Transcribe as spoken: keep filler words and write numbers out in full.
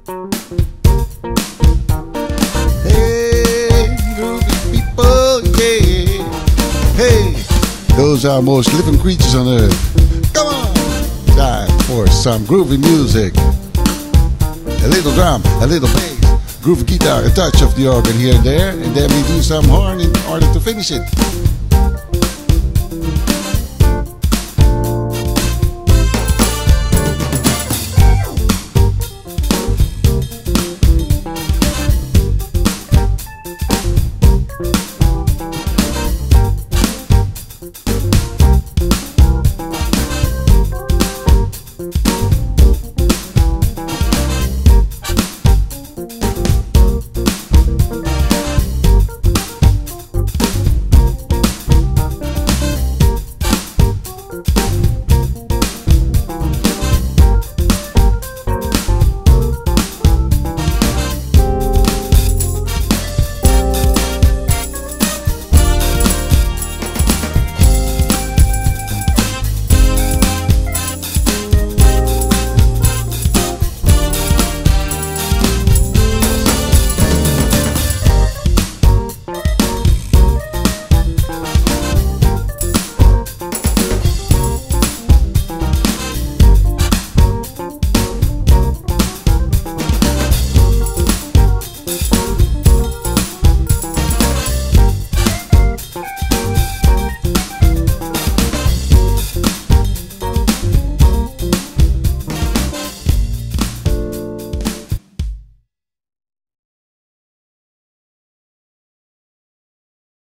Hey, groovy people, yeah. Hey, those are most living creatures on earth. Come on, time for some groovy music. A little drum, a little bass, groovy guitar, a touch of the organ here and there, and then we do some horn in order to finish it.